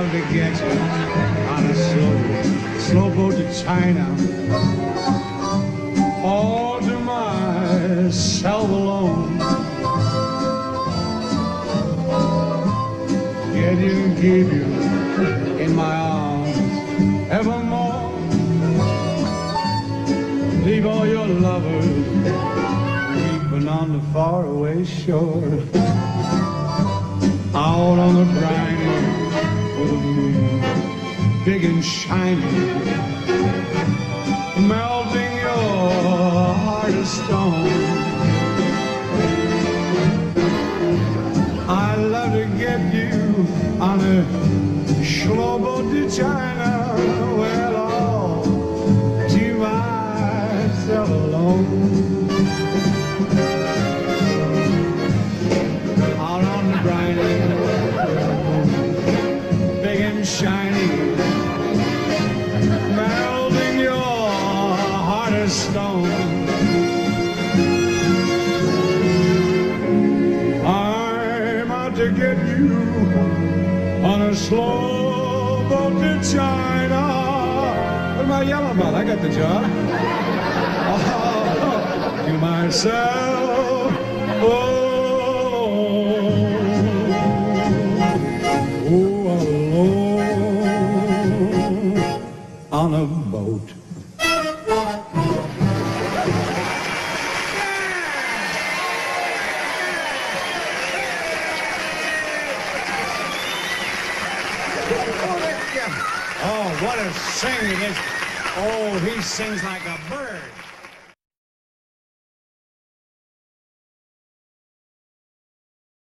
love to get you on a slow boat to China, all to myself alone. Get you and keep you in my arms evermore. Leave all your lovers weeping on the faraway shore. Out on the briny with the moon, big and shiny, melting your heart of stone. I love to get you on a slow boat to China, well, all to myself alone. Out on the briny, big and shiny, melting your heart of stone. I'm out to get you on a slow boat to China. What am I yelling about? I got the job. Oh, to myself, alone. On a boat. Oh, what a singer. Oh, he sings like a bird.